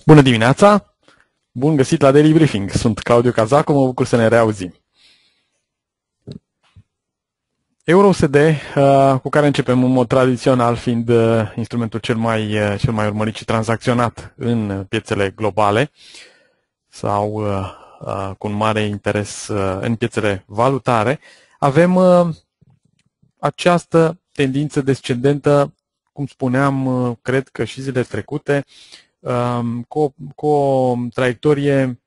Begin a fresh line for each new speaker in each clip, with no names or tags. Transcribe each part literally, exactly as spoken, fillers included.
Bună dimineața! Bun găsit la Daily Briefing. Sunt Claudiu Cazacu, mă bucur să ne reauzim. EURUSD, cu care începem în mod tradițional, fiind instrumentul cel mai, cel mai urmărit și tranzacționat în piețele globale sau cu un mare interes în piețele valutare, avem această tendință descendentă, cum spuneam, cred că și zilele trecute, cu o, cu o traiectorie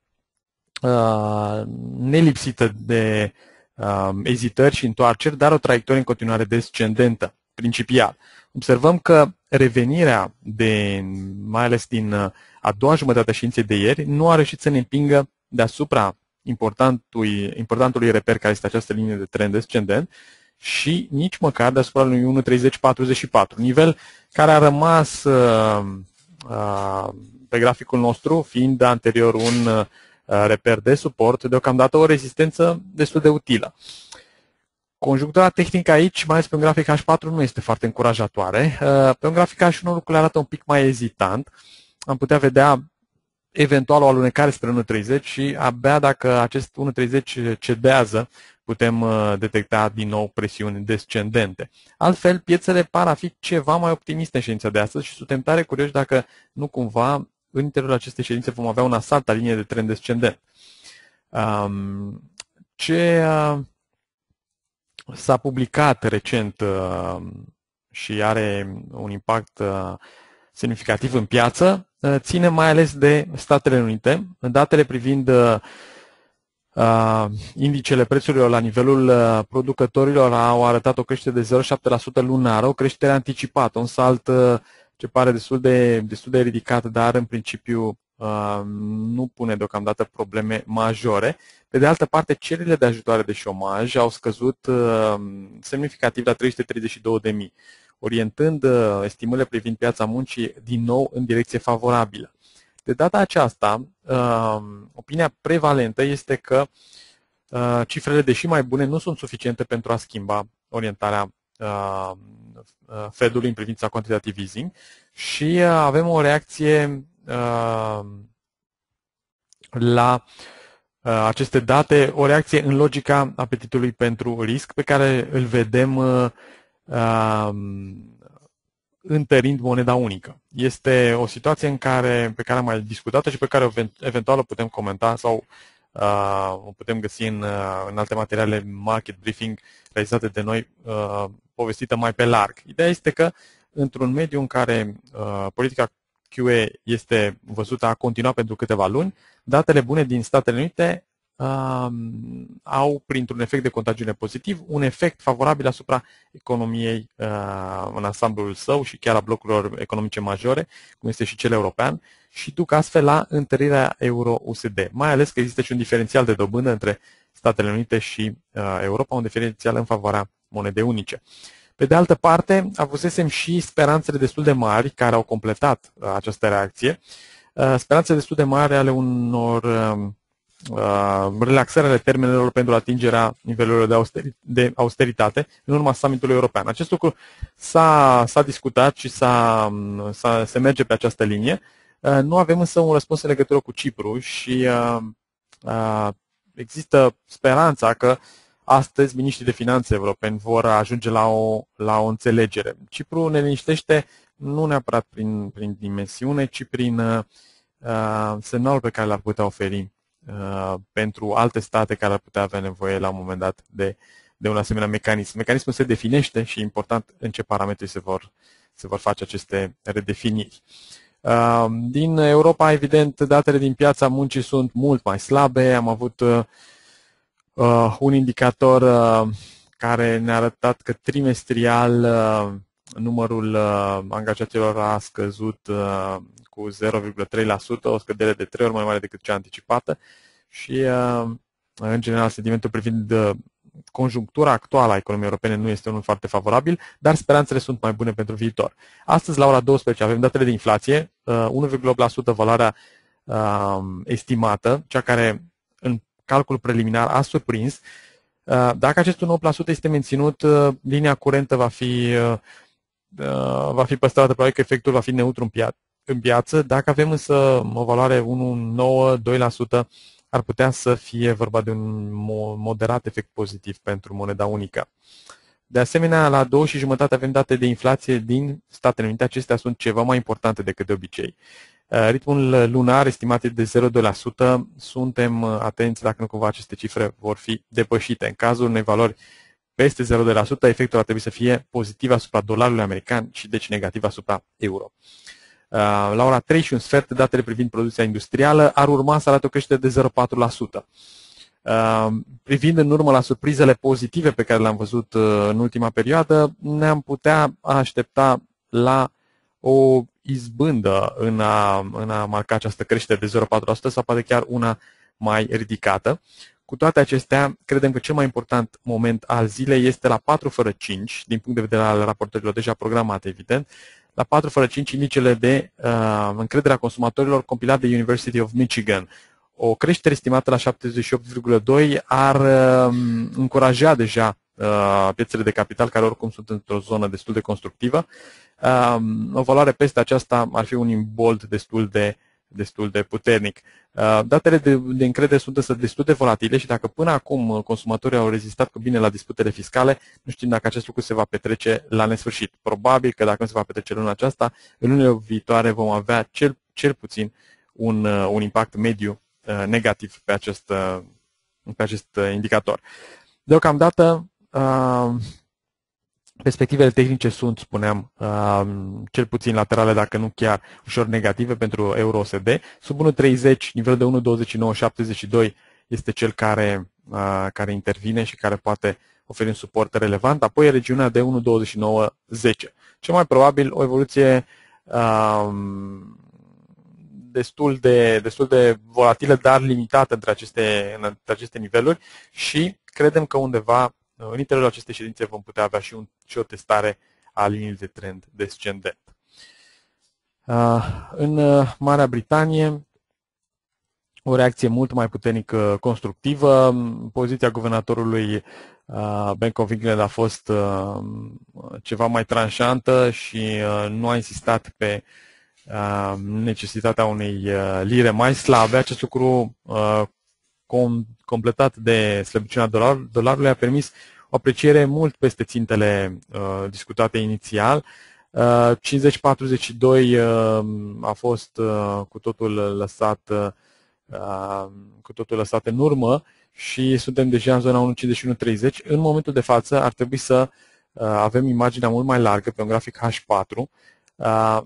nelipsită de ezitări și întoarceri, dar o traiectorie în continuare descendentă, principial. Observăm că revenirea, de, mai ales din a doua jumătate a ședinței de ieri, nu a reușit să ne împingă deasupra importantului, importantului reper care este această linie de trend descendent și nici măcar deasupra lui unu virgulă treizeci patruzeci și patru, nivel care a rămas pe graficul nostru, fiind anterior un reper de suport, deocamdată o rezistență destul de utilă. Conjunctura tehnică aici, mai ales pe un grafic H patru, nu este foarte încurajatoare. Pe un grafic H unu lucrurile arată un pic mai ezitant. Am putea vedea eventual o alunecare spre unu virgulă treizeci și abia dacă acest unu virgulă treizeci cedează, putem detecta din nou presiuni descendente. Altfel, piețele par a fi ceva mai optimiste în ședința de astăzi și suntem tare curioși dacă nu cumva în interiorul acestei ședințe vom avea un asalt la linie de trend descendent. Ce s-a publicat recent și are un impact semnificativ în piață ține mai ales de Statele Unite. Datele privind Uh, indicele prețurilor la nivelul uh, producătorilor au arătat o creștere de zero virgulă șapte la sută lunară, o creștere anticipată, un salt uh, ce pare destul de, destul de ridicat, dar în principiu uh, nu pune deocamdată probleme majore. Pe de altă parte, cererile de ajutoare de șomaj au scăzut uh, semnificativ la trei sute treizeci și două de mii, orientând uh, estimările privind piața muncii din nou în direcție favorabilă. De data aceasta, opinia prevalentă este că cifrele, deși mai bune, nu sunt suficiente pentru a schimba orientarea Fedului în privința quantitative easing și avem o reacție la aceste date, o reacție în logica apetitului pentru risc pe care îl vedem întărind moneda unică. Este o situație în care, pe care am mai discutat-o și pe care eventual o putem comenta sau uh, o putem găsi în, uh, în alte materiale market briefing realizate de noi, uh, povestită mai pe larg. Ideea este că într-un mediu în care uh, politica Q E este văzută a continua pentru câteva luni, datele bune din Statele Unite uh, au, printr-un efect de contagiune pozitiv, un efect favorabil asupra economiei uh, în ansamblul său și chiar a blocurilor economice majore, cum este și cel european, și duc astfel la întărirea euro-U S D. Mai ales că există și un diferențial de dobândă între Statele Unite și uh, Europa, un diferențial în favoarea monedei unice. Pe de altă parte, avusesem și speranțele destul de mari care au completat uh, această reacție, uh, speranțele destul de mari ale unor uh, relaxări ale termenelor pentru atingerea nivelurilor de, austeri, de austeritate în urma summitului european. Acest lucru s-a, s-a discutat și s-a, s-a, se merge pe această linie. Nu avem însă un răspuns în legătură cu Cipru și uh, uh, există speranța că astăzi miniștrii de finanțe europeni vor ajunge la o, la o înțelegere. Cipru ne liniștește nu neapărat prin, prin dimensiune, ci prin uh, semnalul pe care l-ar putea oferi pentru alte state care ar putea avea nevoie la un moment dat de, de un asemenea mecanism. Mecanismul se definește și e important în ce parametri se vor, se vor face aceste redefiniri. Din Europa, evident, datele din piața muncii sunt mult mai slabe. Am avut un indicator care ne-a arătat că trimestrial numărul angajaților a scăzut cu zero virgulă trei la sută, o scădere de trei ori mai mare decât cea anticipată și, în general, sentimentul privind conjunctura actuală a economiei europene nu este unul foarte favorabil, dar speranțele sunt mai bune pentru viitor. Astăzi, la ora douăsprezece, avem datele de inflație, unu virgulă opt la sută valoarea estimată, cea care, în calcul preliminar, a surprins. Dacă acest unu virgulă opt la sută este menținut, linia curentă va fi, va fi păstrată, probabil că efectul va fi neutru în piață. în piață. Dacă avem însă o valoare unu virgulă nouă doi la sută, ar putea să fie vorba de un moderat efect pozitiv pentru moneda unică. De asemenea, la două și jumătate avem date de inflație din Statele Unite. Acestea sunt ceva mai importante decât de obicei. Ritmul lunar estimat de zero virgulă doi la sută. Suntem atenți dacă nu cumva aceste cifre vor fi depășite. În cazul unei valori peste zero virgulă doi la sută, efectul ar trebui să fie pozitiv asupra dolarului american și deci negativ asupra euro. La ora trei și un sfert, datele privind producția industrială ar urma să arate o creștere de zero virgulă patru la sută. Privind în urmă la surprizele pozitive pe care le-am văzut în ultima perioadă, ne-am putea aștepta la o izbândă în a, în a marca această creștere de zero virgulă patru la sută sau poate chiar una mai ridicată. Cu toate acestea, credem că cel mai important moment al zilei este la patru fără cinci, din punct de vedere al raportărilor deja programate, evident. La patru fără cinci, indicele de uh, încredere a consumatorilor compilat de University of Michigan. O creștere estimată la șaptezeci și opt virgulă doi ar uh, încuraja deja uh, piețele de capital, care oricum sunt într-o zonă destul de constructivă. Uh, o valoare peste aceasta ar fi un imbold destul de destul de puternic. Datele de, de încredere sunt însă destul de volatile și dacă până acum consumatorii au rezistat cu bine la disputele fiscale, nu știm dacă acest lucru se va petrece la nesfârșit. Probabil că dacă nu se va petrece luna aceasta, în lunile viitoare vom avea cel, cel puțin un, un impact mediu negativ pe acest, pe acest indicator. Deocamdată, perspectivele tehnice sunt, spuneam, cel puțin laterale, dacă nu chiar ușor negative pentru euro U S D. Sub unu virgulă treizeci, nivelul de unu virgulă douăzeci și nouă șaptezeci și doi este cel care, care intervine și care poate oferi un suport relevant. Apoi regiunea de unu virgulă douăzeci și nouă zece. Cel mai probabil o evoluție um, destul, de, destul de volatilă, dar limitată între aceste, între aceste niveluri și credem că undeva în interiorul acestei ședințe vom putea avea și, un, și o testare a liniilor de trend descendent. În Marea Britanie, o reacție mult mai puternică constructivă. Poziția guvernatorului Bank of England a fost ceva mai tranșantă și nu a insistat pe necesitatea unei lire mai slabe. Acest lucru completat de slăbiciunea dolar, dolarului a permis o apreciere mult peste țintele uh, discutate inițial. Uh, cincizeci patruzeci și doi uh, a fost uh, cu totul lăsat uh, cu totul lăsat în urmă și suntem deja în zona unu virgulă cincizeci și unu treizeci. În momentul de față ar trebui să uh, avem imaginea mult mai largă pe un grafic H patru. Uh,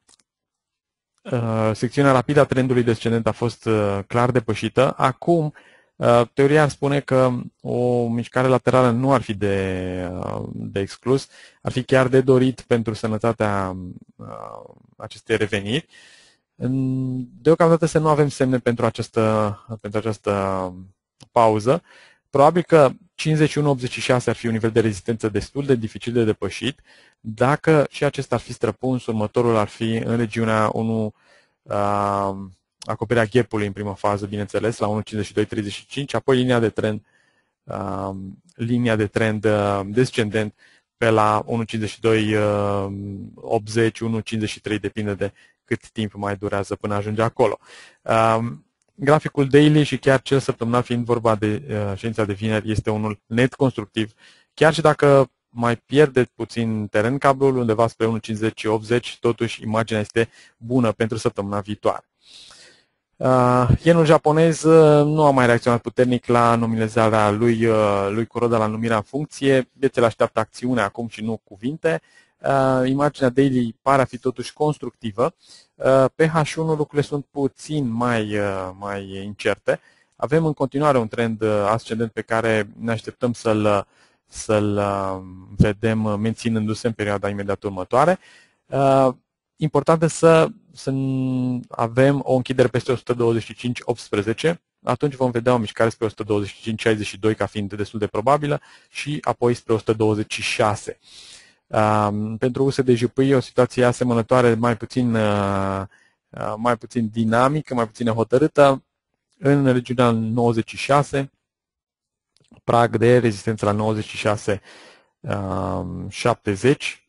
Uh, secțiunea rapidă a trendului descendent a fost uh, clar depășită. Acum, uh, teoria ar spune că o mișcare laterală nu ar fi de, uh, de exclus, ar fi chiar de dorit pentru sănătatea uh, acestei reveniri. Deocamdată să nu avem semne pentru această, pentru această pauză. Probabil că cincizeci și unu virgulă optzeci și șase ar fi un nivel de rezistență destul de dificil de depășit. Dacă și acesta ar fi străpuns, următorul ar fi în regiunea unu, uh, acoperirea gap-ului în prima fază, bineînțeles, la unu virgulă cincizeci și doi treizeci și cinci, apoi linia de trend, uh, linia de trend uh, descendent pe la unu virgulă cincizeci și doi optzeci, unu virgulă cincizeci și trei, depinde de cât timp mai durează până ajunge acolo. Uh, Graficul daily și chiar cel săptămânal, fiind vorba de uh, ședința de vineri, este unul net constructiv. Chiar și dacă mai pierde puțin teren cablul undeva spre unu virgulă cincizeci optzeci, totuși imaginea este bună pentru săptămâna viitoare. Uh, Yenul japonez uh, nu a mai reacționat puternic la nominalizarea lui, uh, lui Kuroda la numirea în funcție. Piețele așteaptă acțiune acum și nu cuvinte. Uh, imaginea daily pare a fi totuși constructivă. Uh, pe H unu lucrurile sunt puțin mai, uh, mai incerte. Avem în continuare un trend uh, ascendent pe care ne așteptăm să-l să-l uh, vedem menținându-se în perioada imediat următoare. Uh, important este să, să avem o închidere peste o sută douăzeci și cinci optsprezece. Atunci vom vedea o mișcare spre o sută douăzeci și cinci șaizeci și doi ca fiind destul de probabilă și apoi spre o sută douăzeci și șase. Uh, pentru U S D J P I o situație asemănătoare, mai puțin, uh, uh, mai puțin dinamică, mai puțin hotărâtă, în regiunea nouăzeci și șase, prag de rezistență la nouăzeci și șase șaptezeci.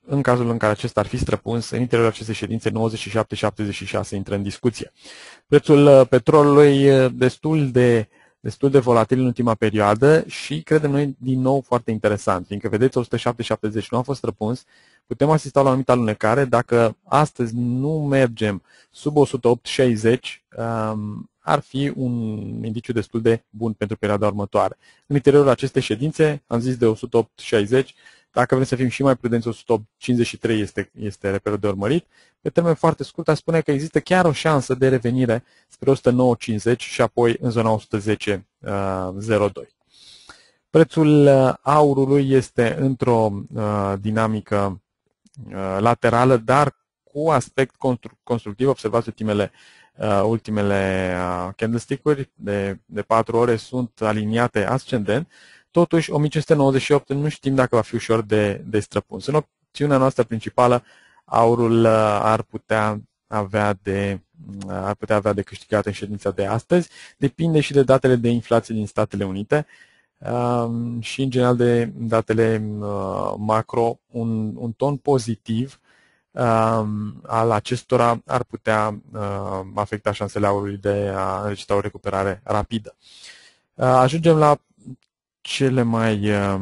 în cazul în care acesta ar fi străpuns, în interiorul acestei ședințe nouăzeci și șapte șaptezeci și șase intră în discuție. Prețul petrolului destul de, destul de volatil în ultima perioadă și credem noi din nou foarte interesant, fiindcă vedeți o sută șapte șaptezeci nu a fost străpuns, putem asista la o anumită alunecare. Dacă astăzi nu mergem sub o sută opt șaizeci, ar fi un indiciu destul de bun pentru perioada următoare. În interiorul acestei ședințe, am zis de o sută opt șaizeci, dacă vrem să fim și mai prudenți, o sută opt cincizeci și trei este, este reperul de urmărit. Pe termen foarte scurt, aș spune că există chiar o șansă de revenire spre o sută nouă cincizeci și apoi în zona o sută zece zero doi. Prețul aurului este într-o uh, dinamică uh, laterală, dar cu aspect constru constructiv. Observați ultimele, uh, ultimele uh, candlestick-uri de, de patru ore sunt aliniate ascendent. Totuși, o mie cinci sute nouăzeci și opt nu știm dacă va fi ușor de, de străpuns. În opțiunea noastră principală, aurul uh, ar putea avea de uh, ar putea avea de câștigat în ședința de astăzi. Depinde și de datele de inflație din Statele Unite. Um, și în general de datele uh, macro, un, un ton pozitiv um, al acestora ar putea uh, afecta șansele aurului de a înregistra o recuperare rapidă. Uh, ajungem la cele mai, uh,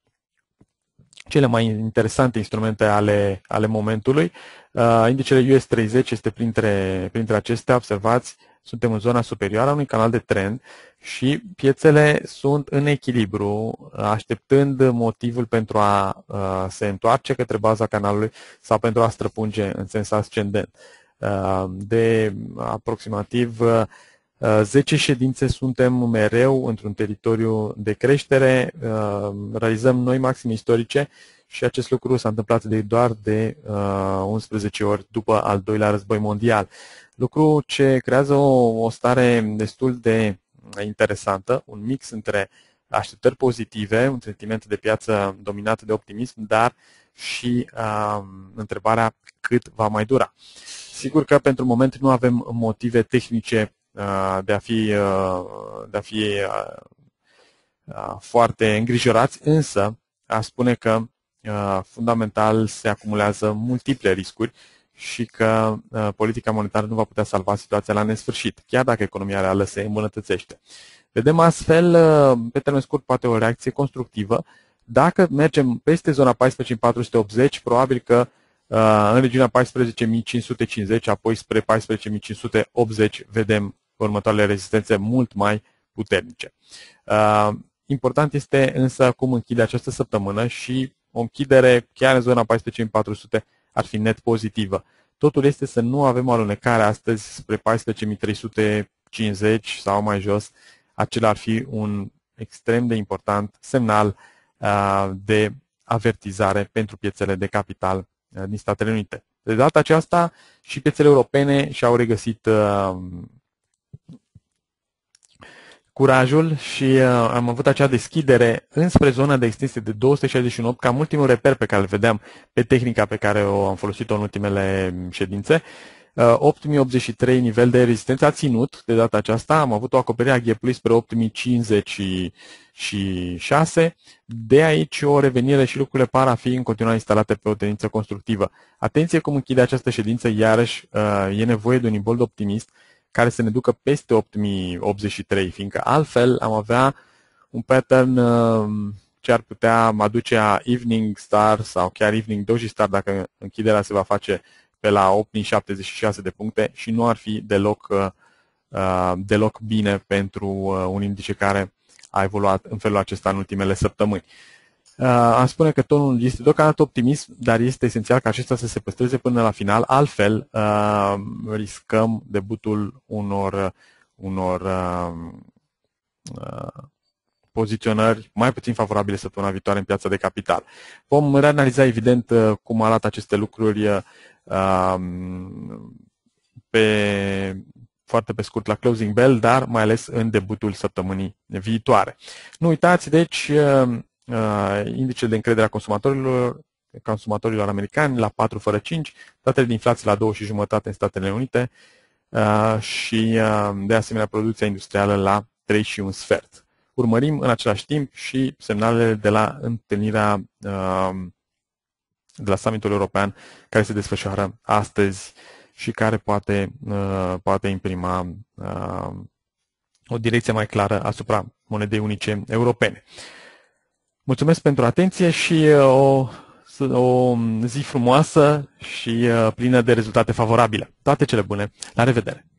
cele mai interesante instrumente ale, ale momentului. Uh, indicele U S treizeci este printre, printre acestea. Observați, suntem în zona superioară a unui canal de trend și piețele sunt în echilibru, așteptând motivul pentru a uh, se întoarce către baza canalului sau pentru a străpunge în sens ascendent. Uh, de aproximativ uh, zece ședințe suntem mereu într-un teritoriu de creștere, uh, realizăm noi maxime istorice și acest lucru s-a întâmplat de doar de uh, unsprezece ori după al doilea război mondial. Lucru ce creează o, o stare destul de interesantă, un mix între așteptări pozitive, un sentiment de piață dominat de optimism, dar și uh, întrebarea cât va mai dura. Sigur că pentru moment nu avem motive tehnice uh, de a fi, uh, de a fi uh, uh, foarte îngrijorați, însă aș spune că uh, fundamental se acumulează multiple riscuri și că uh, politica monetară nu va putea salva situația la nesfârșit, chiar dacă economia reală se îmbunătățește. Vedem astfel, uh, pe termen scurt, poate o reacție constructivă. Dacă mergem peste zona paisprezece mii patru sute optzeci, probabil că uh, în regiunea paisprezece mii cinci sute cincizeci, apoi spre paisprezece mii cinci sute optzeci, vedem următoarele rezistențe mult mai puternice. Uh, important este însă cum închide această săptămână și o închidere chiar în zona paisprezece mii patru sute ar fi net pozitivă. Totul este să nu avem o alunecare astăzi spre paisprezece mii trei sute cincizeci sau mai jos. Acela ar fi un extrem de important semnal uh, de avertizare pentru piețele de capital uh, din Statele Unite. De data aceasta și piețele europene și-au regăsit uh, curajul și uh, am avut acea deschidere înspre zona de extinsie de două sute șaizeci și unu ca ultimul reper pe care îl vedeam pe tehnica pe care o am folosit-o în ultimele ședințe. Uh, opt mii optzeci și trei nivel de rezistență a ținut de data aceasta, am avut o acoperire a gap-ului spre opt mii cincizeci și șase, de aici o revenire și lucrurile par a fi în continuare instalate pe o tendință constructivă. Atenție cum închide această ședință, iarăși uh, e nevoie de un imbold optimist care să ne ducă peste opt mii optzeci și trei, fiindcă altfel am avea un pattern ce ar putea aduce a Evening Star sau chiar Evening Doji Star dacă închiderea se va face pe la opt mii șaptezeci și șase de puncte și nu ar fi deloc, deloc bine pentru un indice care a evoluat în felul acesta în ultimele săptămâni. Am spune că tonul este deocamdată optimism, dar este esențial ca acesta să se păstreze până la final, altfel uh, riscăm debutul unor, unor uh, uh, poziționări mai puțin favorabile săptămâna viitoare în piața de capital. Vom reanaliza evident cum arată aceste lucruri uh, pe, foarte pe scurt la closing bell, dar mai ales în debutul săptămânii viitoare. Nu uitați, deci, uh, Uh, indicele de încredere a consumatorilor, consumatorilor americani la patru fără cinci, datele de inflație la două și jumătate în Statele Unite uh, și uh, de asemenea producția industrială la trei și un sfert. Urmărim în același timp și semnalele de la întâlnirea uh, de la summitul european care se desfășoară astăzi și care poate, poate imprima o direcție mai clară asupra monedei unice europene. Mulțumesc pentru atenție și o, o zi frumoasă și plină de rezultate favorabile. Toate cele bune. La revedere!